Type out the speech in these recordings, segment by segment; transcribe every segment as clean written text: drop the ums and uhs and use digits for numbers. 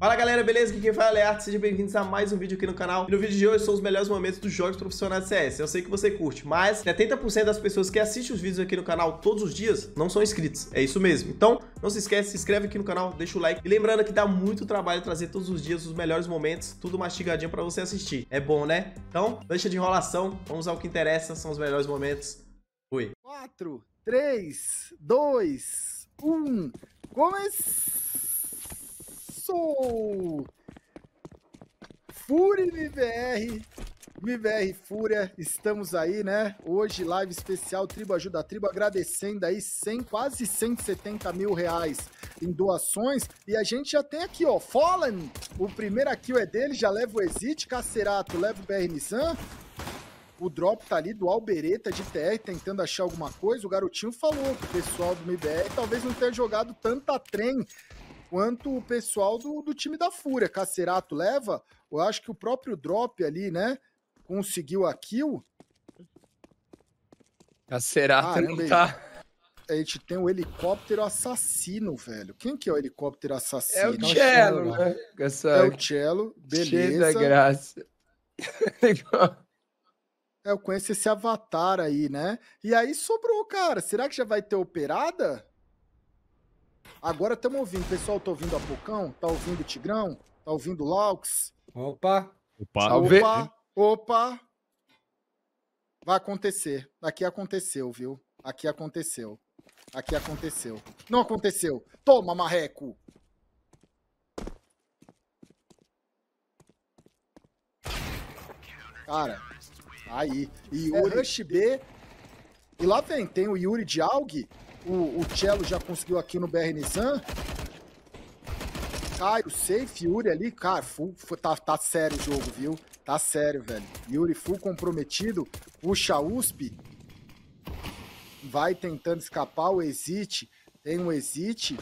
Fala galera, beleza? Aqui quem fala é Arte, sejam bem-vindos a mais um vídeo aqui no canal. E no vídeo de hoje são os melhores momentos dos jogos profissionais de CS. Eu sei que você curte, mas 70% das pessoas que assistem os vídeos aqui no canal todos os dias não são inscritos. É isso mesmo. Então, não se esquece, se inscreve aqui no canal, deixa o like. E lembrando que dá muito trabalho trazer todos os dias os melhores momentos, tudo mastigadinho pra você assistir. É bom, né? Então, deixa de enrolação, vamos ao que interessa, são os melhores momentos. Fui. 4, 3, 2, 1, começou! Fúria MBR Fúria, estamos aí, né? Hoje, live especial, Tribo Ajuda a Tribo, agradecendo aí quase 170 mil reais em doações. E a gente já tem aqui, ó, Fallen, o primeiro kill é dele, já leva o Exit, Cacerato leva o BR Nissan. O drop tá ali do Albereta de TR tentando achar alguma coisa. O garotinho falou que o pessoal do MBR talvez não tenha jogado tanta trem quanto o pessoal do time da Fúria. Cacerato leva, eu acho que o próprio drop ali, né, conseguiu a kill. Cacerato não tá... A gente tem o helicóptero assassino, velho. Quem que é o helicóptero assassino? É o Cello, né? É o Cello, beleza. Cheio da graça. Eu conheço esse avatar aí, né? E aí sobrou, cara. Será que já vai ter operada? Agora estamos ouvindo. Pessoal, tá ouvindo a Pocão? Tá ouvindo o Tigrão? Tá ouvindo o Laux? Opa! Opa! Vai acontecer. Aqui aconteceu, viu? Aqui aconteceu. Aqui aconteceu. Não aconteceu. Toma, marreco! Cara... Aí, Yuri Rush B. E lá vem, tem o Yuri de Aug. O Cello já conseguiu aqui no BR Nissan. Cai o safe, Yuri ali. Cara, tá sério o jogo, viu? Tá sério, velho. Yuri full comprometido. Puxa a USP. Vai tentando escapar. O Exit. Tem um Exit.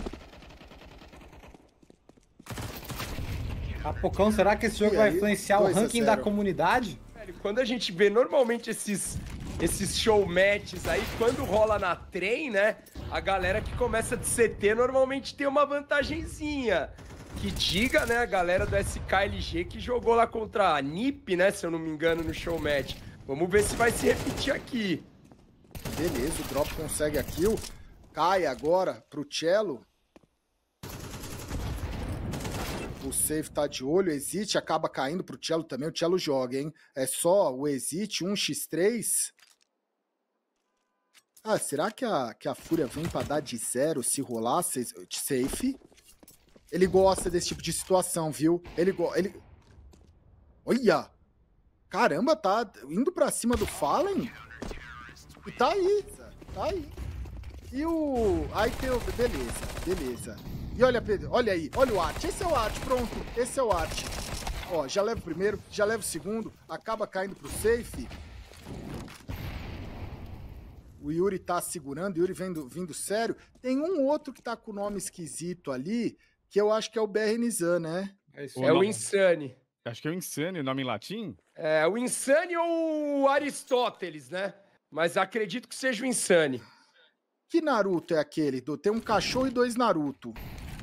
Capocão, será que esse jogo vai influenciar o ranking da comunidade? Quando a gente vê normalmente esses show matches aí, quando rola na trem, né? A galera que começa de CT normalmente tem uma vantagenzinha. Que diga, né, a galera do SKLG que jogou lá contra a NiP, né? Se eu não me engano, no show match. Vamos ver se vai se repetir aqui. Beleza, o drop consegue a kill. Cai agora pro Cello. O Safe tá de olho, o Exit acaba caindo pro Cello também, o Cello joga, hein? É só o Exit, 1x3. Ah, será que a Fúria vem pra dar de zero se rolar Safe? Ele gosta desse tipo de situação, viu? Olha! Caramba, tá indo pra cima do Fallen? E tá aí, tá aí. E o... Aí tem o... Beleza. E olha aí, olha o Art. Esse é o Art, pronto. Esse é o Art. Ó, já leva o primeiro, já leva o segundo, acaba caindo pro safe. O Yuri tá segurando, o Yuri vindo sério. Tem um outro que tá com o nome esquisito ali, que eu acho que é o BR Nissan, né? É o Insane. Acho que é o Insane, o nome em latim? É, o Insane ou o Aristóteles, né? Mas acredito que seja o Insane. Que Naruto é aquele? Tem um cachorro e 2 Naruto.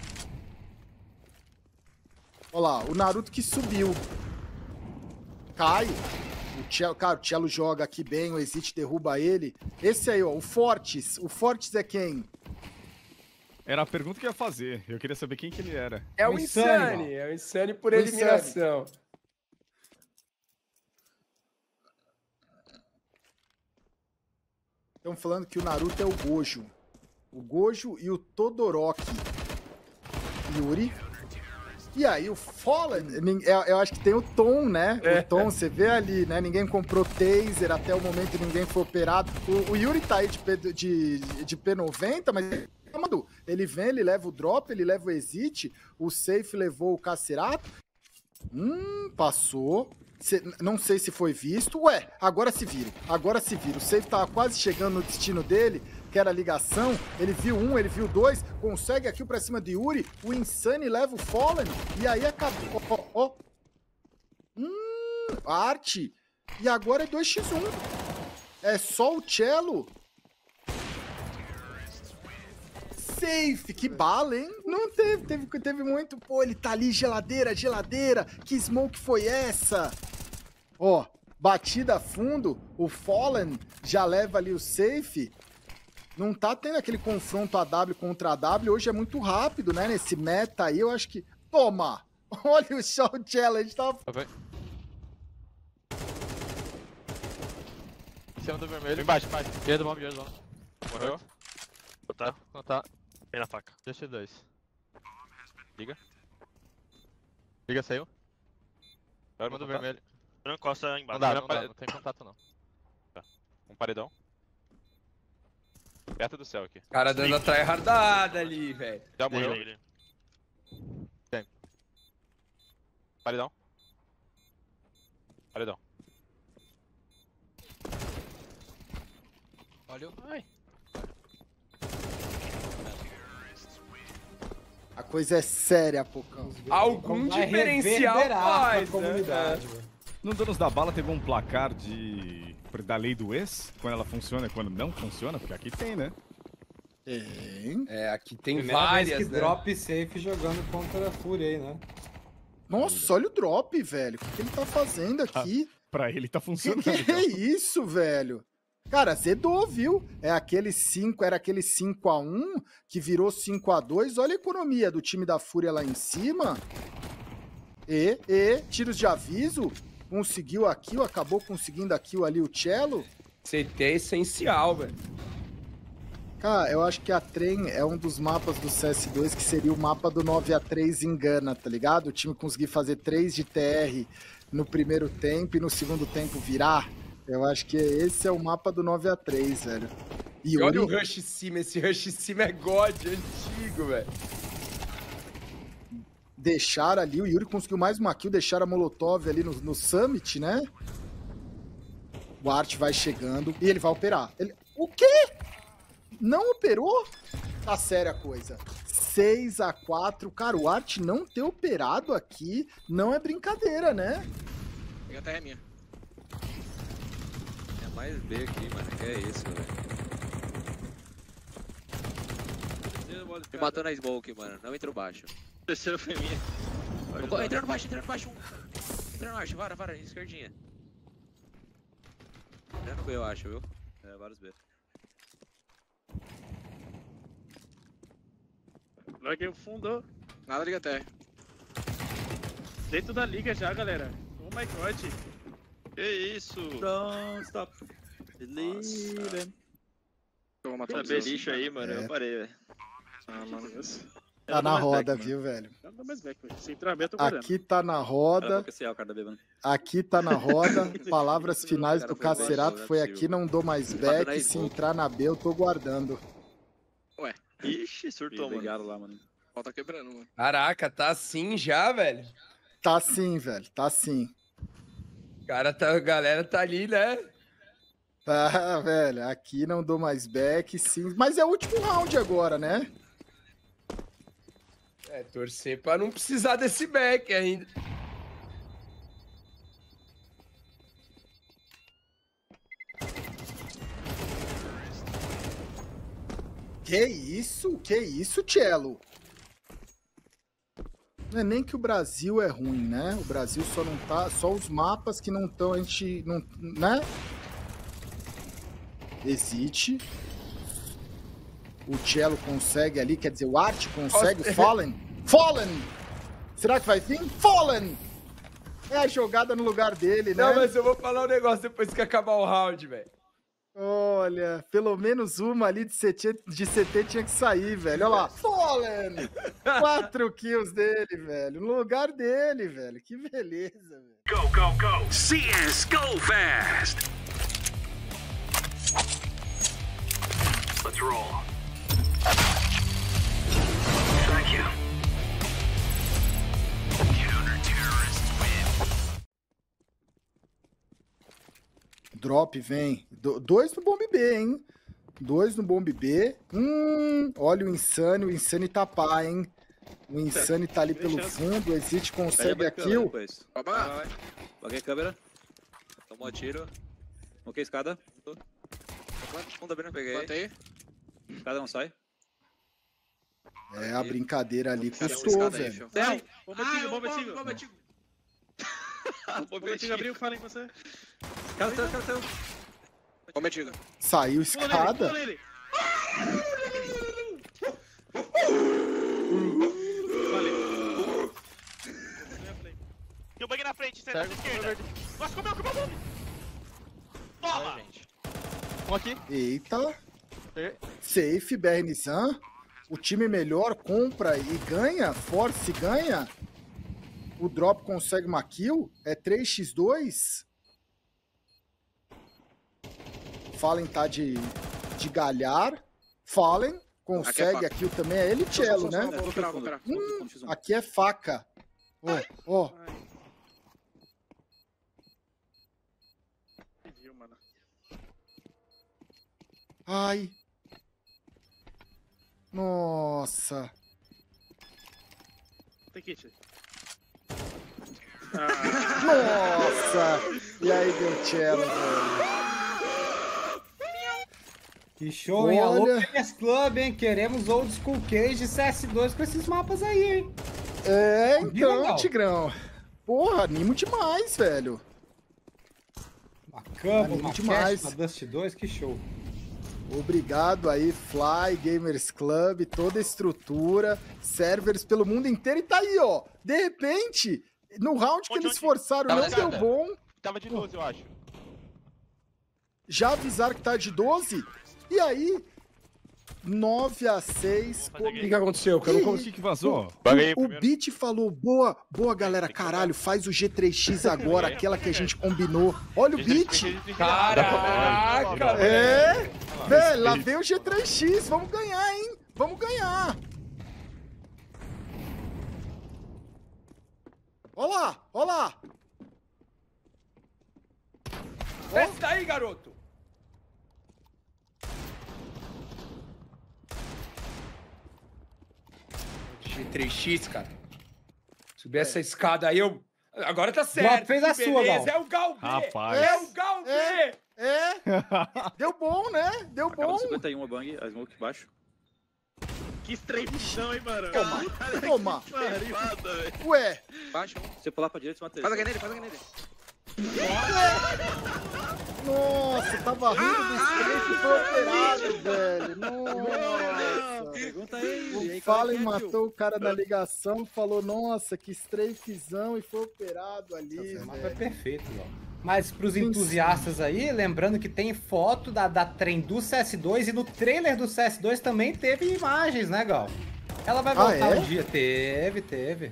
Olha lá, o Naruto que subiu. Cai. Cara, o Cello joga aqui bem, o Exit derruba ele. Esse aí, ó, o Fortes. O Fortes é quem? Era a pergunta que eu ia fazer. Eu queria saber quem que ele era. É o Insane. É o Insane por eliminação. Estão falando que o Naruto é o Gojo. O Gojo e o Todoroki. Yuri. E aí o Fallen, eu acho que tem o Tom, né? O Tom, você vê ali, né? Ninguém comprou taser, até o momento ninguém foi operado. O Yuri tá aí de P90, mas ele vem, ele leva o drop, ele leva o Exit. O Safe levou o Cacerato. Passou. Não sei se foi visto. Ué, agora se vira. O Safe tava quase chegando no destino dele, que era a ligação. Ele viu um, ele viu dois. Consegue aqui pra cima de Yuri. O Insane leva o Fallen. E aí acabou. Arte. E agora é 2x1. É só o Cello. safe. Que bala, hein? Não teve muito. Pô, ele tá ali, geladeira. Que smoke foi essa? Ó, batida a fundo. O Fallen já leva ali o safe. Não tá tendo aquele confronto AW contra AW. Hoje é muito rápido, né? Nesse meta aí, eu acho que... Toma! Olha o Show Challenge. Tá... Em cima do vermelho. Embaixo. Direito do bomb. Morreu. Tá. Vem na faca. Deixa 2. Liga, saiu. Cima do vermelho. Não encosta embaixo. Não tem contato não. Tá. Um paredão. Perto do céu aqui. Cara dando a tryhardada ali, velho. Já morreu. Tem. Paredão. Olha. Ai. A coisa é séria, Pocão. Algum diferencial faz, comunidade, né? No Donos da Bala teve um placar da lei do ex, quando ela funciona e quando não funciona, porque aqui tem, né? Tem. É, aqui tem Primeira várias, vez que né? drop safe jogando contra a Fúria aí, né? Nossa, olha o drop, velho. O que ele tá fazendo aqui? Pra ele tá Que funcionando. é isso, velho? Cara, zedou, viu? Era aquele 5-1 que virou 5-2. Olha a economia do time da Fúria lá em cima. Tiros de aviso. Conseguiu a kill, acabou conseguindo a kill ali o Cello. CT é essencial, velho. Cara, eu acho que a Trem é um dos mapas do CS2 que seria o mapa do 9-3 engana, tá ligado? O time conseguir fazer 3 de TR no primeiro tempo e no segundo tempo virar. Eu acho que esse é o mapa do 9-3, velho. E olha o Rush Cima, esse Rush Cima é God, antigo, velho. Deixaram ali, o Yuri conseguiu mais uma kill, deixaram a Molotov ali no Summit, né? O Art vai chegando e ele vai operar. O quê? Não operou? Tá séria a coisa. 6-4. Cara, o Art não ter operado aqui não é brincadeira, né? Pega a terra minha. É mais B aqui, mano. Que é isso, velho. Me matou na smoke, mano. Não entrou baixo. Terceiro foi minha. Entrou no baixo. Entrou no baixo, vara, esquerdinha. Entrando B, eu acho, viu? É, vários B. Larguei o fundo. Nada, liga até. Dentro da liga já, galera. Oh my god. Que isso? Don't stop believing. Vou matar Essa beliche aí, mano. Eu parei, velho. Ah, mano. Tá na roda, viu, velho? Eu não dou mais back, velho. Se entrar bem, eu tô guardando. Aqui tá na roda. Aqui tá na roda. Palavras finais do Cacerato foi aqui, não dou mais back. Se entrar na B, eu tô guardando. Ué. Ixi, surtou, mano. Lá, mano. Falta quebrando, mano. Caraca, tá assim já, velho? Tá sim, velho. Tá sim. Cara, a galera tá ali, né? Tá, velho. Aqui não dou mais back, sim. Mas é o último round agora, né? É, torcer pra não precisar desse back ainda. Que isso, Cello? Não é nem que o Brasil é ruim, né? O Brasil só não tá... Só os mapas que não estão, a gente... Não, né? Exit. O Cello consegue ali, quer dizer, o Art consegue, o Fallen. Fallen! Será que vai vir? Fallen! É a jogada no lugar dele, né? Não, mas eu vou falar um negócio depois que acabar o round, velho. Olha, pelo menos uma ali de CT tinha que sair, velho. Olha lá. Fallen! 4 kills dele, velho. No lugar dele, velho. Que beleza, velho. Go, go, go! CS, go fast! Let's roll. Thank you. Counter-terrorists win. Drop vem. 2 no bomb B, hein? 2 no bomb B. Olha o Insane tá pá, hein? O Insane tá ali pelo fundo. O Exit consegue a kill. Paguei a câmera. Tomou tiro. Ok, escada. Fundo abrindo, peguei. Escada não sai. É, a brincadeira ali custou, velho. Ai, bomba antigo. Bomba antigo abriu, fala em você. Cara, bomba antigo. Saiu escada. Tem um bug na frente, certo? Esquerda. Nossa, comeu. Toma! Um aqui. Eita. Safe, BR-Nissan. O time melhor compra e ganha. Force ganha. O drop consegue uma kill. É 3x2. Fallen tá de galhar. Fallen consegue a kill também. É ele, Cello, né? Vou operar. Aqui é faca. Ó. Pediu, mano. Ai. Nossa. Tem kit. Nossa. E aí deu Cello, velho. Que show, hein? Alô, Olha. PS Club, hein? Queremos old school cage de CS2 com esses mapas aí, hein? É, Viu, então, Gal? Tigrão. Porra, animo demais, velho. Uma cama, Animo uma demais. cash, uma Dust 2, que show. Obrigado aí, Fly, Gamers Club, toda a estrutura, servers pelo mundo inteiro. E tá aí, ó. De repente, no round que eles forçaram, não deu bom. Tava de 12, eu acho. Já avisaram que tá de 12. E aí, 9-6. O que aconteceu? Que eu não consegui. O que vazou? O Beat falou, boa galera, caralho, faz o G3X agora, aquela que a gente combinou. Olha o Beat. Caraca, É, velho, lá vem o G3X, vamos ganhar, hein? Vamos ganhar. Ó lá. Desce daí, garoto. G3X, cara. Subir essa escada aí, eu... Agora tá certo. Fez a que sua, beleza. Gal. É o Gal B. Rapaz. É o Gal B. Deu bom, né? Deu bom. 51 a bang, a smoke baixo. Que estreitão, hein, mano? Toma. Ué. Baixa. Você pular pra direita, você mata ele. Faz a nele. Nossa, tava rindo do strafe e foi operado, velho. Nossa. Pergunta aí. O Fallen matou o cara na ligação, falou, nossa, que strafezão, e foi operado ali, Esse mapa é velho. perfeito, Gal. Mas pros entusiastas aí, lembrando que tem foto da trem do CS2 e no trailer do CS2 também teve imagens, né, Gal? Ela vai voltar um dia. Teve.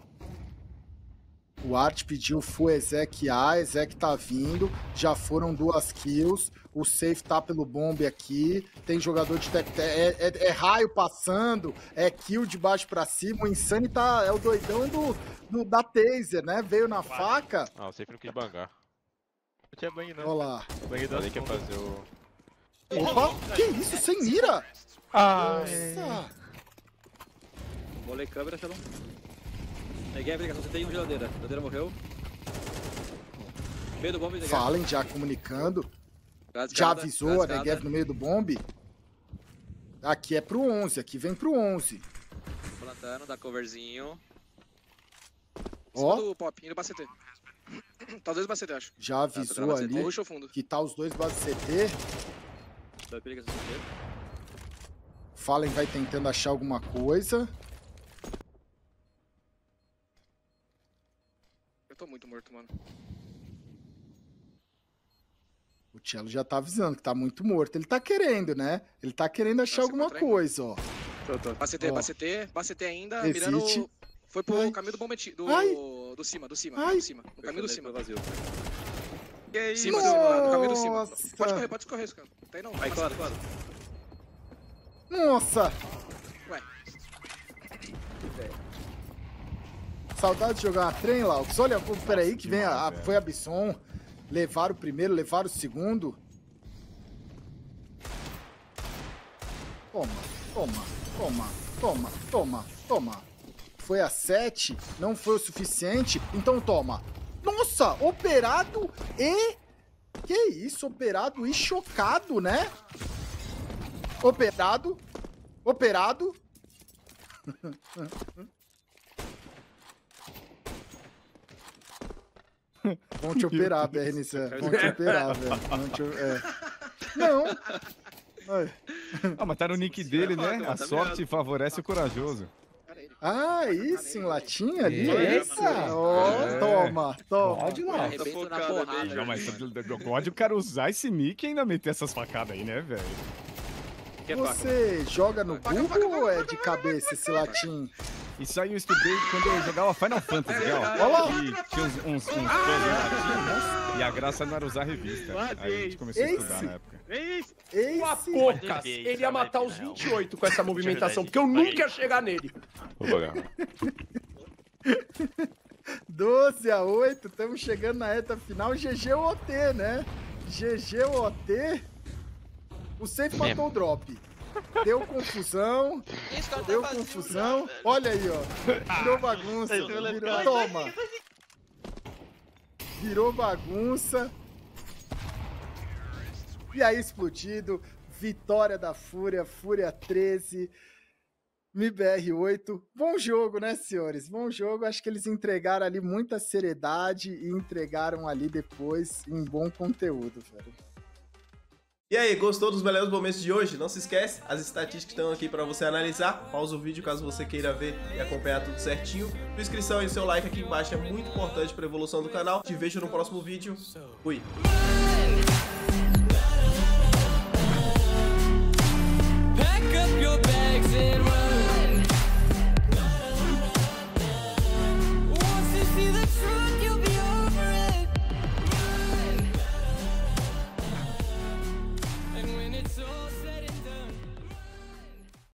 O Art pediu full Ezek A, Ezek tá vindo, já foram 2 kills, o safe tá pelo bombe aqui, tem jogador de é raio passando, é kill de baixo pra cima, o Insane é o doidão da taser, né? Veio na faca. Ah, o safe não quis bangar. Não tinha bang, não. Olha lá. O bang dali quer fazer o... Opa, que isso, sem mira? Nossa. Bolei câmera, Shalom. Peguei a aplicação, você tem um geladeira. A geladeira morreu. Meio do bombe, Fallen já comunicando. Já avisou a Negev no meio do bombe. Aqui é pro 11, aqui vem pro 11. Plantando, dá coverzinho. Ó. Do pop, indo pra CT. Tá os dois pra CT, acho. Já avisou ali Rush ou fundo. que tá os dois base CT. Fallen vai tentando achar alguma coisa. Eu tô muito morto, mano. O Cello já tá avisando que tá muito morto. Ele tá querendo, né? Ele tá querendo achar alguma coisa, ó. Pra CT ainda, Existe. mirando... Foi pro caminho do bombe do cima. O caminho do cima. Vazio. Cima, no caminho do cima. Pode correr, cara. Não tem não. Aí, claro. Nossa! Ué. Saudade de jogar uma trem, Laux. Olha, peraí que vem foi a Bisson. Levaram o primeiro, levaram o segundo. Toma. Foi a 7, não foi o suficiente, então toma. Nossa, operado e... Que isso, operado e chocado, né? Operado. Vão te operar, BRNC. Vão te operar, velho. Não. Ah, mas tá no nick dele, né? A sorte favorece o corajoso. Ah, isso, em latinha ali? Eita! Toma. Pode lá. Arrebento na porrada. Não, mas eu gosto de o cara usar esse nick e ainda meter essas facadas aí, né, velho? Você joga no Google ou é de cabeça esse latim? Isso aí eu estudei quando eu jogava Final Fantasy, ó. Olha lá. E tinha uns puzzles latinos, e a graça não era usar a revista. Aí a gente começou a estudar na época. O Apocas, ele ia matar os 28 com essa movimentação, porque eu nunca ia chegar nele. 12-8, estamos chegando na reta final. GG OT, né? GG OT. O safe matou o drop. Deu confusão. Deu confusão. Olha aí, ó. Virou bagunça. Toma. Virou bagunça. E aí, explodido. Vitória da Fúria. Fúria 13. MIBR 8. Bom jogo, né, senhores? Bom jogo. Acho que eles entregaram ali muita seriedade e entregaram ali depois um bom conteúdo, velho. E aí, gostou dos melhores momentos de hoje? Não se esquece, as estatísticas estão aqui para você analisar. Pausa o vídeo caso você queira ver e acompanhar tudo certinho. Sua inscrição e seu like aqui embaixo é muito importante para a evolução do canal. Te vejo no próximo vídeo. Fui!